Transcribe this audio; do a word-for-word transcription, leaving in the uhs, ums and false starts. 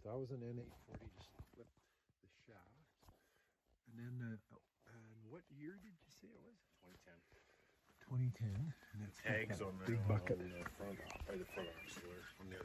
that was an N eight forty, just flip the shaft. And then, uh, and what year did you say it was? twenty ten. twenty ten. And it's got Tags that on the big bucket. on the front, probably the front axle there on the